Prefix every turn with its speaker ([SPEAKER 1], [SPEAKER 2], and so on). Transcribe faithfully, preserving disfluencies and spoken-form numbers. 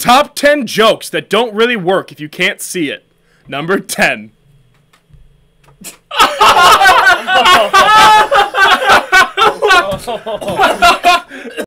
[SPEAKER 1] Top ten jokes that don't really work if you can't see it. Number ten.